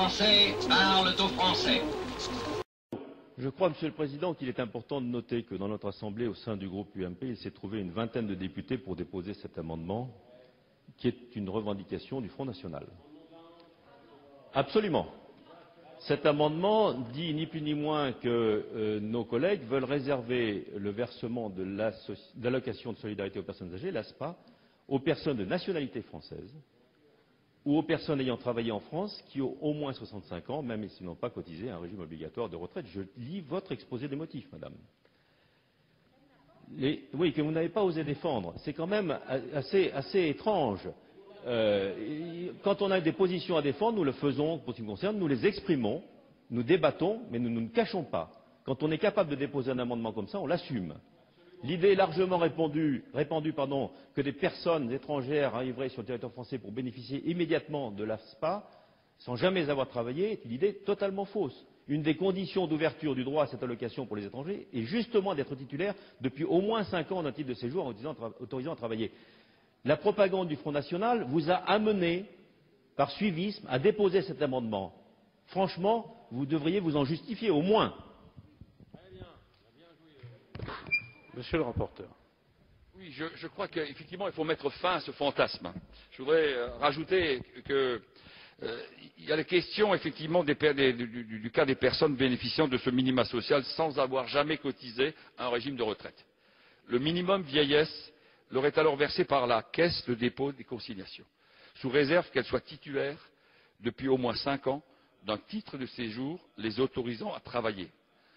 Français parlent aux Français. Je crois, Monsieur le Président, qu'il est important de noter que dans notre Assemblée, au sein du groupe UMP, il s'est trouvé une vingtaine de députés pour déposer cet amendement, qui est une revendication du Front National. Absolument. Cet amendement dit ni plus ni moins que nos collègues veulent réserver le versement de l'allocation de solidarité aux personnes âgées, l'ASPA, aux personnes de nationalité française ou aux personnes ayant travaillé en France qui ont au moins 65 ans, même s'ils n'ont pas cotisé à un régime obligatoire de retraite. Je lis votre exposé des motifs, madame. Oui, que vous n'avez pas osé défendre. C'est quand même assez étrange. Quand on a des positions à défendre, nous le faisons, pour ce qui nous concerne, nous les exprimons, nous débattons, mais nous ne nous cachons pas. Quand on est capable de déposer un amendement comme ça, on l'assume. L'idée est largement répandue que des personnes étrangères arriveraient sur le territoire français pour bénéficier immédiatement de l'ASPA, sans jamais avoir travaillé, est une idée totalement fausse. Une des conditions d'ouverture du droit à cette allocation pour les étrangers est justement d'être titulaire depuis au moins 5 ans d'un titre de séjour autorisant à travailler. La propagande du Front National vous a amené, par suivisme, à déposer cet amendement. Franchement, vous devriez vous en justifier, au moins. Monsieur le rapporteur. Oui, je crois qu'effectivement, il faut mettre fin à ce fantasme. Je voudrais rajouter qu'il y a la question, effectivement, du cas des personnes bénéficiant de ce minima social sans avoir jamais cotisé à un régime de retraite. Le minimum vieillesse leur est alors versé par la Caisse de dépôt et consignation, sous réserve qu'elle soit titulaire depuis au moins 5 ans d'un titre de séjour les autorisant à travailler.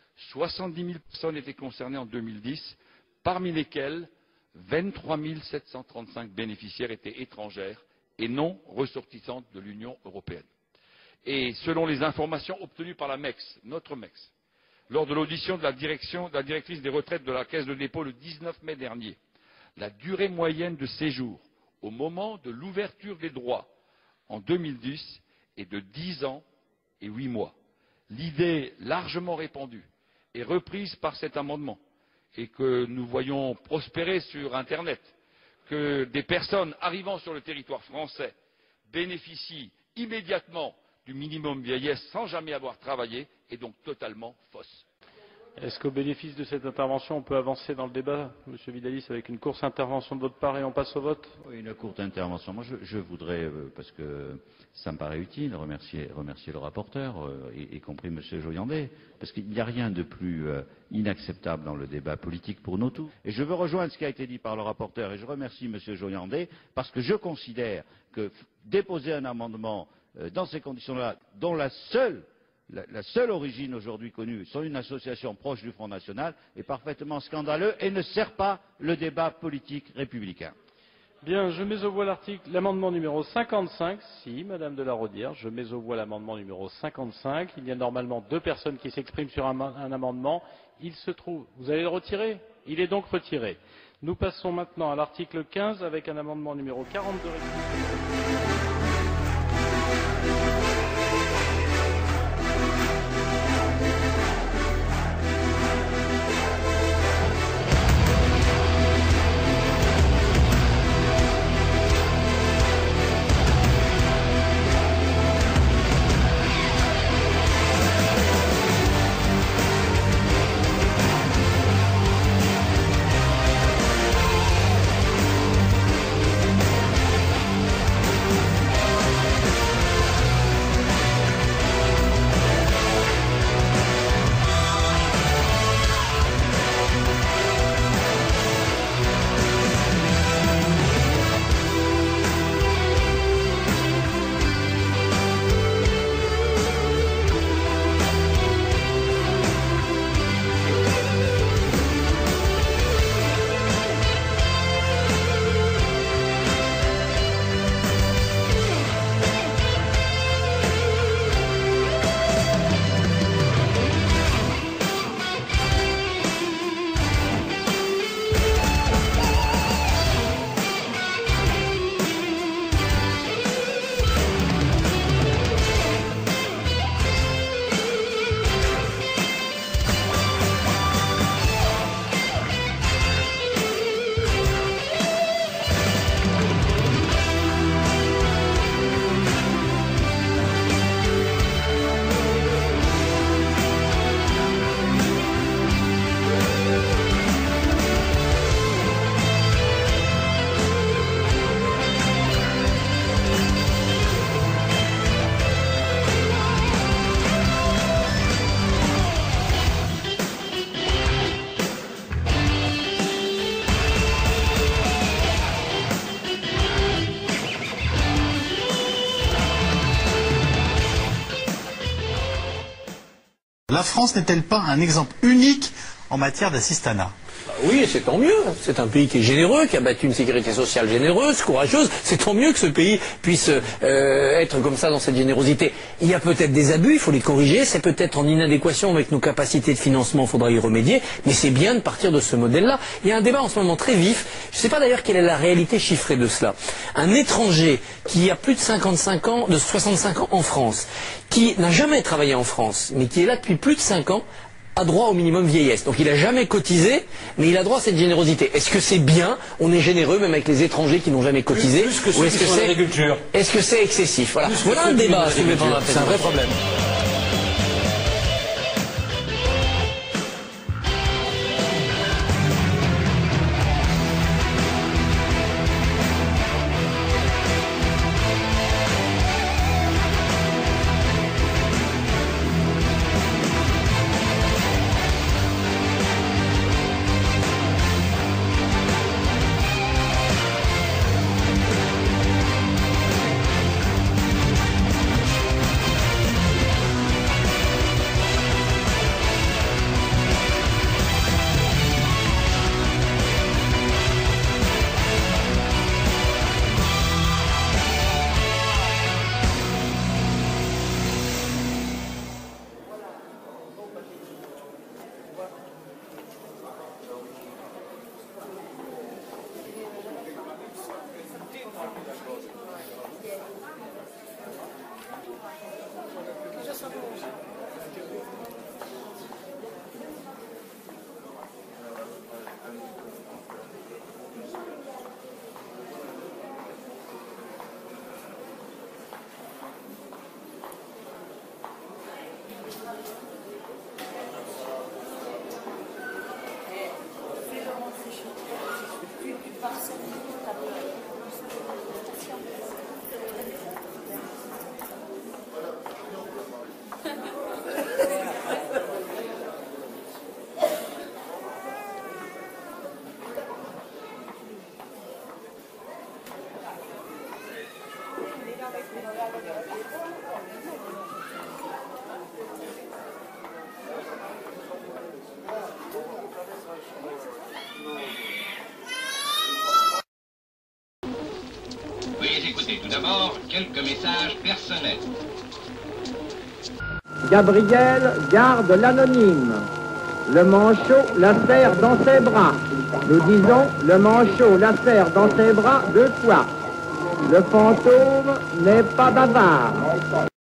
70 000 personnes étaient concernées en 2010, parmi lesquelles 23 735 bénéficiaires étaient étrangères et non ressortissantes de l'Union européenne. Et selon les informations obtenues par la MEX, notre MEX, lors de l'audition de la directrice des retraites de la Caisse de dépôt le 19 mai dernier, la durée moyenne de séjour au moment de l'ouverture des droits en 2010 est de 10 ans et 8 mois. L'idée largement répandue et reprise par cet amendement et que nous voyons prospérer sur Internet, que des personnes arrivant sur le territoire français bénéficient immédiatement du minimum vieillesse sans jamais avoir travaillé, est donc totalement fausse. Est-ce qu'au bénéfice de cette intervention, on peut avancer dans le débat, Monsieur Vidalis, avec une courte intervention de votre part et on passe au vote? Oui, une courte intervention. Moi, je voudrais, parce que ça me paraît utile, remercier le rapporteur, y compris Monsieur Joyandet, parce qu'il n'y a rien de plus inacceptable dans le débat politique pour nous tous. Et je veux rejoindre ce qui a été dit par le rapporteur, et je remercie Monsieur Joyandet, parce que je considère que déposer un amendement dans ces conditions-là, dont la seule origine aujourd'hui connue sont une association proche du Front National, est parfaitement scandaleux et ne sert pas le débat politique républicain. Bien, je mets aux voix l'amendement numéro 55. Si, Madame de la Raudière, je mets aux voix l'amendement numéro 55. Il y a normalement 2 personnes qui s'expriment sur un amendement. Il se trouve. Vous allez le retirer? Il est donc retiré. Nous passons maintenant à l'article 15 avec un amendement numéro 42 rectifié. La France n'est-elle pas un exemple unique en matière d'assistanat? Oui, c'est tant mieux. C'est un pays qui est généreux, qui a battu une sécurité sociale généreuse, courageuse. C'est tant mieux que ce pays puisse être comme ça dans cette générosité. Il y a peut-être des abus, il faut les corriger. C'est peut-être en inadéquation avec nos capacités de financement, il faudra y remédier. Mais c'est bien de partir de ce modèle-là. Il y a un débat en ce moment très vif. Je ne sais pas d'ailleurs quelle est la réalité chiffrée de cela. Un étranger qui a plus de 65 ans, de 65 ans en France, qui n'a jamais travaillé en France, mais qui est là depuis plus de 5 ans, a droit au minimum vieillesse. Donc il n'a jamais cotisé, mais il a droit à cette générosité. Est-ce que c'est bien? On est généreux même avec les étrangers qui n'ont jamais cotisé? Ou est-ce que c'est excessif? Voilà un débat à soulever pendant la présidence. C'est un vrai problème. Veuillez écouter tout d'abord quelques messages personnels. Gabriel garde l'anonyme. Le manchot la serre dans ses bras. Nous disons, le manchot la serre dans ses bras 2 fois. Le fantôme n'est pas bavard.